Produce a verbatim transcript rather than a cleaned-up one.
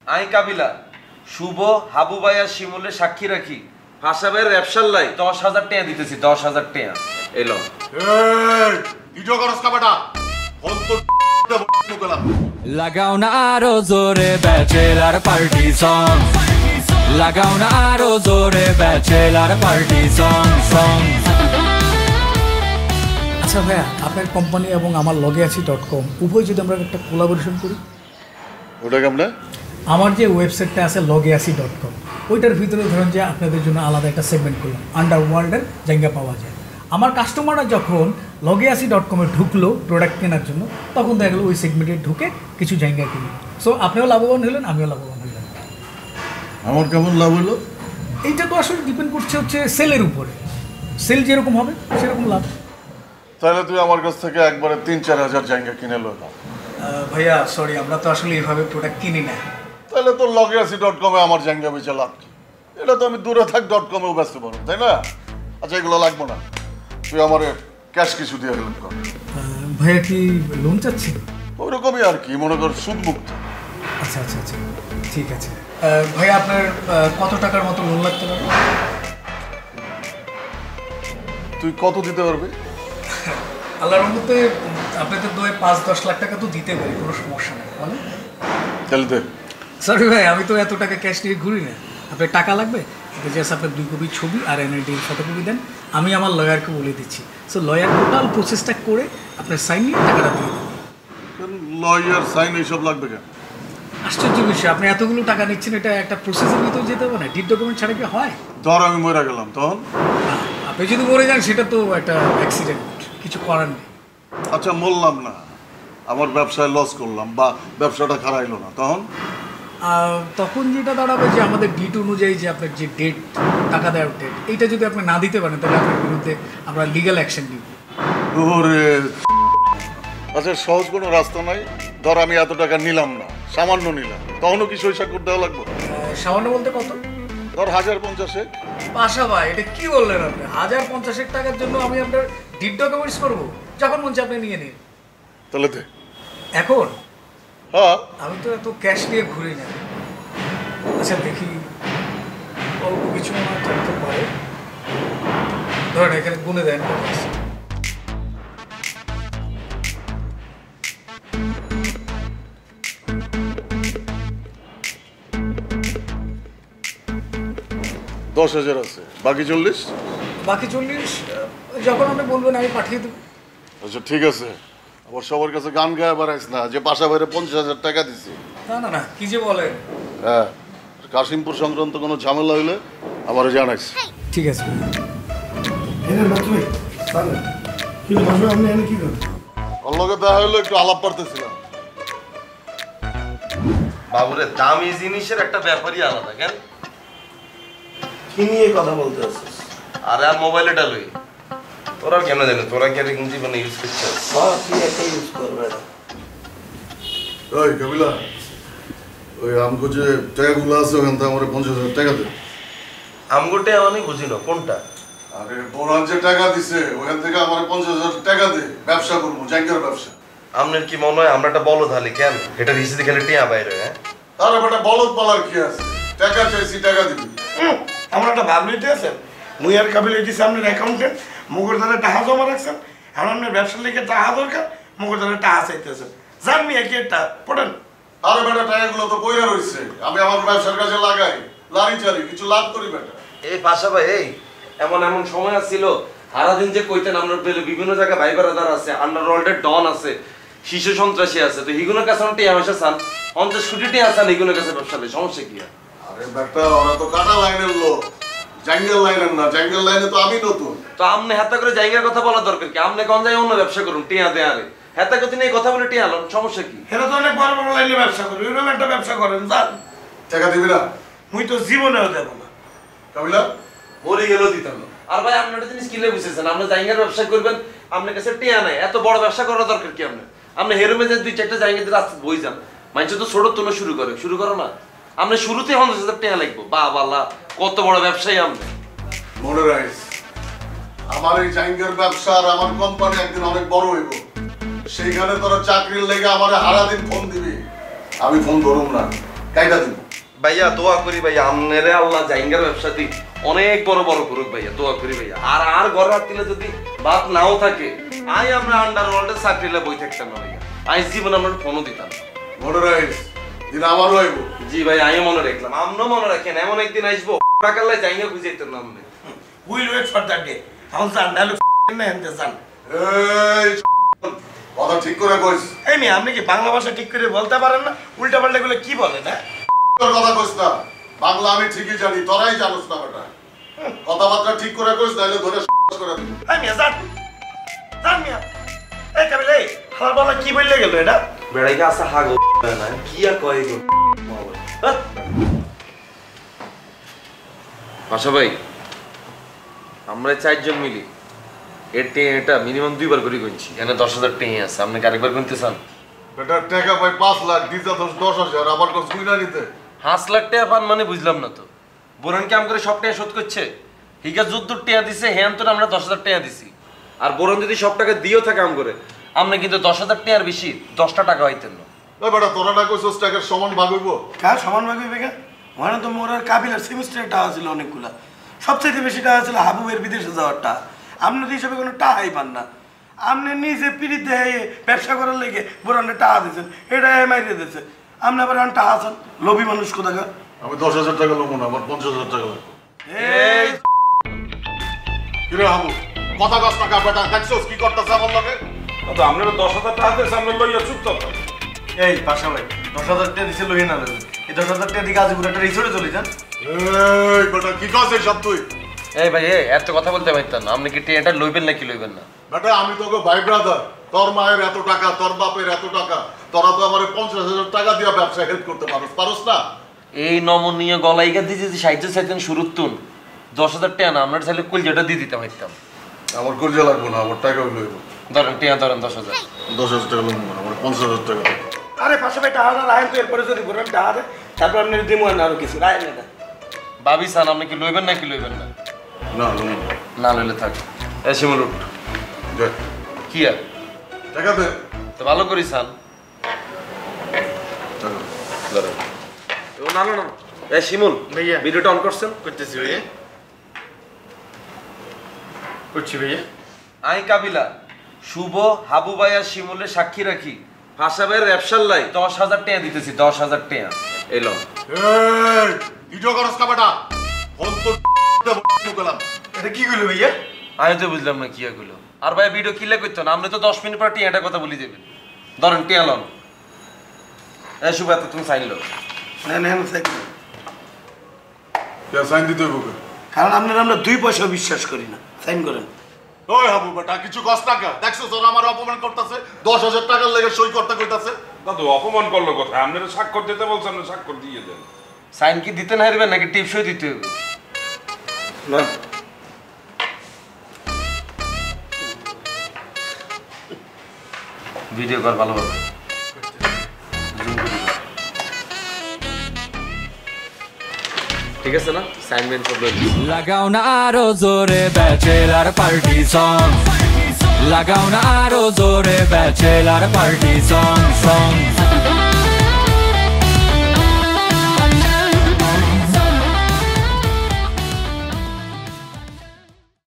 I কাবিলা শুভ হাবু ভাই আর শিমুলের সাক্ষী রাখি ভাষা ভাইয়ের ব্যবসার লাই দশ হাজার টাকা দিতেছি দশ হাজার টাকা এলো ভিডিও করস কাবাটা ফোন তো লাগাও না আরো জোরে ব্যাচেলার পার্টি সং লাগাও না আরো জোরে ব্যাচেলার পার্টি সং সং আচ্ছা ভাইয়া আপনার কোম্পানি এবং আমার লগে আছি ডট কম উভয় যদি আমরা একটা কোলাবোরেশন করি ওটা কেমনে আমার যে ওয়েবসাইটটা আছে লগে আসি ডট কম ওইটার ভিতরে ধরেন যে আপনাদের জন্য আলাদা একটা সেগমেন্ট করলাম আন্ডার ওয়ার্ল্ডের জায়গা পাওয়া যায় আমার কাস্টমাররা যখন লগে আসি ডট কমে ঢুকলো প্রোডাক্ট কেনার জন্য তখন দেখা গেলো ওই সেগমেন্টে ঢুকে কিছু জায়গা কিনলো সো আপনিও লাভবান হলেন আমিও লাভবান হইলাম আমার কেমন লাভ হলো এইটা তো আসলে ডিপেন্ড করছে হচ্ছে সেলের উপরে সেল যেরকম হবে সেরকম লাভ তাহলে তুই আমার কাছ থেকে একবারে তিন চার হাজার জায়গা কিনে লো না ভাইয়া সরি আমরা তো আসলে এইভাবে প্রোডাক্ট কিনি না তাহলে তোর লগে আছি ডট কমে আমার জায়গা বেচে লাভ কি এটা তো আমি দূরে থাক ডট কমেও ব্যস্ত পারো তাই না আচ্ছা এগুলো লাগবো না তুই আমার ক্যাশ কিছু দিয়ে হেল্প কর ভাইয়া কি লোন চাচ্ছি ওইরকমই আর কি মনে কর সুদ মুক্ত আচ্ছা আচ্ছা আচ্ছা ঠিক আছে ভাইয়া আপনার কত টাকার মতো লোন লাগতে পারে তুই কত দিতে পারবি আল্লাহর রহমতে আপনাদের দোয়ে পাঁচ দশ লাখ টাকা তো দিতে পারি কোনো সমস্যা নেই বলেন তাহলে দে সরি ভাই আমি তো এত টাকা ক্যাশ নিয়ে ঘুরি না আপনার টাকা লাগবে জাস্ট আপনার দুই কপি ছবি আর এনআইডির ফটোকপি দেন আমি আমার লয়ারকে বলে দিচ্ছি সো লয়ার টোটাল প্রসেসটা করে আপনার সাইন নিয়ে টাকাটা দিয়ে দেবেন লয়ার সাইন এইসব লাগবে কেন আশ্চর্য বিষয় আপনি এতগুলো টাকা নিচ্ছেন এটা একটা প্রসেসের ভিতরে যেতে হবে না ডিড ডকুমেন্ট ছাড়া কি হয় ধর আমি মরে গেলাম তখন আপনি যদি মরে যান সেটা তো একটা অ্যাক্সিডেন্ট কিছু করার নেই আচ্ছা বললাম না আমার ব্যবসায় লস করলাম বা ব্যবসাটা খারাইলো না তখন তখন যেটা দাঁড়াবে যে আমাদের ডিট অনুযায়ী যে আপনার যে ডেট টাকা দেওয়ার ডেট এইটা যদি আপনি না দিতে পারেন তাহলে আপনার বিরুদ্ধে আমরা লিগ্যাল অ্যাকশন নিব ওরে আচ্ছা সহজ কোনো রাস্তা নাই ধর আমি এত টাকা নিলাম না সামান্য নিলাম তখনও কি সই স্বাক্ষর দেওয়া লাগবে সামান্য বলতে কত ধর হাজার পঞ্চাশে পাশা ভাই এটা কি বললেন আপনি হাজার পঞ্চাশের টাকার জন্য আমি আপনার ডিট ডকুমেন্টস করবো যখন মন চায় আপনি নিয়ে নিন তাহলে দে এখন হ্যাঁ আমি তো এত ক্যাশ নিয়ে ঘুরি না আচ্ছা দেখি অল্প কিছু আমার থাকতে পারে ধরেন এখানে গুনে দেন দশ হাজার আছে বাকি চল্লিশ বাকি চল্লিশ যখন আপনি বলবেন আমি পাঠিয়ে দেবো আচ্ছা ঠিক আছে আবার সবার কাছে গান গায়ে বেড়াইস না যে বাসা বাইরে পঞ্চাশ হাজার টাকা দিছি না না না কি যে বলেন হ্যাঁ কাশিমপুর সংক্রান্ত কোনো ঝামেলা হইলে আমারও জানাইস ঠিক আছে অল্লকে দেখা হইলো একটু আলাপ পারতেছিলাম বাবুরে দামি জিনিসের একটা ব্যাপারই আলাদা কেন কি নিয়ে কথা বলতে আসছিস আরে আর মোবাইল এটা লই তোরা কেন জানো তোরা কি এরকম জীবনে ইউজ করছিস হ্যাঁ তুই একটা ইউজ করবে ওই কবিলা ওই আমগো যে টাকাগুলো আছে ওখান থেকে আমার পঞ্চাশ হাজার টাকা দে আমগোটে আমি বুঝি না কোনটা আরে বোরান যে টাকা দিছে ওখান থেকে আমার পঞ্চাশ হাজার টাকা দে ব্যবসা করবো জায়গার ব্যবসা আপনার কি মনে হয় আমরা একটা বলদ হালি কেন এটা রিসিতে খেলে টিয়া বাইরে হ্যাঁ তার বেটা বলদ পালার কি আছে টাকা চাইছি টাকা দিবি আমার একটা ভাবলিটি আছে মুই আর কাবিলিটি সামনের অ্যাকাউন্টেন্ট মুগর দ্বারা টাকা জমা রাখছেন এখন আপনার ব্যবসার লিখে টাকা দরকার মুগর দ্বারা টাকা চাইতেছেন জাননি একই একটা পড়েন আরে বেটা টাকাগুলো তো বইরা রইছে আমি আমার ব্যবসার কাজে লাগাই লারি চারি কিছু লাভ করি বেটা এই পাশা ভাই এই এমন এমন সময় ছিল সারাদিন যে কইতেন আমরা বিভিন্ন জায়গায় ভাই বারাদার আছে আন্ডারওয়ার্ল্ডের ডন আছে শিশু সন্ত্রাসী আছে তো হিগুনের কাছে টিয়া পয়সা চান পঞ্চাশ কোটি টিয়া চান হিগুনের কাছে ব্যবসা নেই সমস্যা কি আরে বেটা ওরা তো কাটা লাইনের লোক জাঙ্গল লাইনের না জাঙ্গল লাইনে তো আমি নতুন তো আমনে হাতে করে জায়গার কথা বলা দরকার কি আমনে কোন জায়গায় অন্য ব্যবসা করুন টিয়া দে আরে হাতে কথা নিয়ে কথা বলে টিয়া আলো সমস্যা কি এরা তো অনেক বড় বড় লাইনে ব্যবসা করে এরকম একটা ব্যবসা করেন জান টাকা দিবি না মুই তো জীবনেও দেব না কবিলা বলে গেলেও দিতাম না আর ভাই আপনার একটা জিনিস কিলে বুঝেছেন আপনি জায়গার ব্যবসা করবেন আপনার কাছে টিয়া নাই এত বড় ব্যবসা করার দরকার কি আপনার আপনি হেরোমে যে দুই চারটা জায়গা দিয়ে রাস্তা বই যান মানুষ তো ছোট তোলা শুরু করে শুরু করো না আপনি শুরুতে পঞ্চাশ হাজার টাকা লাগবো বা বাল্লা কত বড় ব্যবসায়ী আপনি মনে রাখিস আমার এই জাঙ্গের ব্যবসা আর আমার কোম্পানি একদিন অনেক বড় হইব সেইখানে তোরা চাকরির লেগে আমার হারা দিন ফোন দিবি আমি ফোন ধরুম না কাইটা দিব ভাইয়া দোয়া করি ভাইয়া আমনেরে আল্লাহ জাইঙ্গার ব্যবসা দি অনেক বড় বড় করুক ভাইয়া দোয়া করি ভাইয়া আর আর ঘর রাখলে যদি বাপ নাও থাকে আই আমরা আন্ডারওয়ার্ল্ডে চাকরিলে বই থাকতাম না ভাইয়া আই জীবন আমরা ফোনও দিতাম মনে রাখিস দিন আমারও আইব জি ভাই আমিও মনে রাখলাম আপনিও মনে রাখেন এমন একদিন আসবো টাকালে জাইঙ্গা খুঁজাইতেন না আমনে will wait for that day এখন জান নাহলে না এনতে জান এই কথা ঠিক করে কইস এই মেয়ে আপনি কি বাংলা ভাষা ঠিক করে বলতে পারেন না উল্টা পাল্টা গুলো কি বলে না তোর কথা কইস না বাংলা আমি ঠিকই জানি তোরাই জানোস না বেটা কথাবার্তা ঠিক করে কইস নাহলে ধরে করে দিব এই মেয়ে জান জান মিয়া এই কাবিল এই আমার বাবা কি বললে গেল এটা বেড়াইকে আসা হাগো না কি আর কয় গো আশা ভাই আমরা চারজন মিলি এর টেঁ এটা মিনিমাম দুইবার করে গুনছি এখানে দশ হাজার টেঁ আছে আপনি কি আরেকবার গুনতে চান বেটা টাকা পাই পাঁচ লাখ দিতে তো দশ হাজার আবার কোন সুইনা নিতে পাঁচ লাখ টাকা পান মানে বুঝলাম না তো বোরন কাম করে সব টাকা শোধ করছে হিগা যুদ্ধ টাকা দিছে হ্যাঁ তো আমরা দশ হাজার টাকা দিছি আর বোরন যদি সব টাকা দিয়েও থাকে কাম করে আপনি কিন্তু দশ হাজার টাকার বেশি দশটা টাকা হইতেন না ওই বেটা তোরা না কইছস টাকার সমান ভাগ হইব কার সমান ভাগে বেগা মানে তো মোর আর কাবিলার সেমিস্টারের টাকা ছিল অনেকগুলা সবচেয়ে বেশি টাকা ছিল হাবুবের বিদেশে যাওয়ারটা আপনার হিসাবে কোনো টাকাই পান না আপনি নিজে পিড়ি দেয় ব্যবসা করার লেগে বোরানে টাকা দিয়েছেন এটা মাইরে দিয়েছে আপনি আবার এখন টাকা আছেন লোভী মানুষ কোথাকার আমি দশ হাজার টাকা লোবো না আমার পঞ্চাশ হাজার টাকা লাগবে এই কিরে হাবু কথা কস না বেটা দেখছস কি করতেছে আমার লগে তো আপনারা দশ হাজার টাকা দিয়ে সামনে লইয়া চুপ থাকবেন এই পাশা ভাই দশ হাজার টাকা দিছে লইয়ে না দেবেন এই দশ হাজার টাকা দিয়ে গাজীপুর একটা রিসোর্টে চলে যান এই বেটা কি কইছিস সব তুই এই ভাই এই এত কথা বলতে পারতেন না আপনি কি টেঁটা লইবেন নাকি লইবেন না বেটা আমি তোকে ভাই ব্রাদার তোর মায়ের এত টাকা তোর বাপের এত টাকা তোরা তো আমার পঞ্চাশ হাজার টাকা দিয়ে ব্যবসা হেল্প করতে পারোস পারোস না এই নমনীয় গলাইগা দিয়ে যদি সাহিত্য চাইতেন শুরুর তুন দশ হাজার টাকা না আপনার চাইলে কুলজাটা দিয়ে দিতে পারতাম আমার কলজা লাগবো না আমার টাকা লইব ধরেন টেয়া ধরেন দশ হাজার দশ হাজার টাকা লাগবো না আমার পঞ্চাশ হাজার টাকা আরে পাশে ভাই টাকা রাখেন তো এরপরে যদি বোরান টাকা দেয় তারপর আপনি দিমু না আরো কিছু রাখেন এটা ভাবি সান আপনি কি লইবেন নাকি লইবেন না না লইব না না লইলে থাক এ শিমুল উঠ দে কি আর টাকা দে তো ভালো করি সান টাকা ধরেন ও না না না এ শিমুল ভাইয়া। ভিডিওটা অন করছেন করতেছি ভাইয়া করছি ভাইয়া আই কাবিলা শুভ হাবু ভাই আর শিমুলের সাক্ষী রাখি ভাষা ভাইয়ের ব্যবসার লাই দশ হাজার টাকা দিতেছি দশ হাজার টাকা এলো এই ভিডিও করস কা বেটা ফোন তো গেলাম এটা কি কইলো ভাইয়া আমি তো বুঝলাম না কি এগুলো আর ভাই ভিডিও কিলে করতো না আপনি তো দশ মিনিট পর টিয়াটা কথা বলি দেবেন ধরেন টিয়া লন এ শুভ এত তুমি সাইন লো না না না সাইড কে সাইন দিতে হবে কারণ আপনারা আমরা দুই পয়সা বিশ্বাস করি না সাইন করেন ওই হাবু বেটা কিছু কস টাকা দেখছো তোর আমার অপমান করতেছে দশ হাজার টাকার লেগে সই করতে কইতাছে দাদু অপমান করলো কোথায় আপনারা স্বাক্ষর দিতে বলছেন না স্বাক্ষর দিয়ে দেন সাইন কি দিতে না হারবেন নাকি টিপসই দিতে হবে না ভিডিও কর ভালোভাবে ঠিক আছে না সাইন মেন সব লাগাও না আরো জোরে ব্যাচেলার পার্টি সং লাগাও না আরো জোরে ব্যাচেলার পার্টি সং সং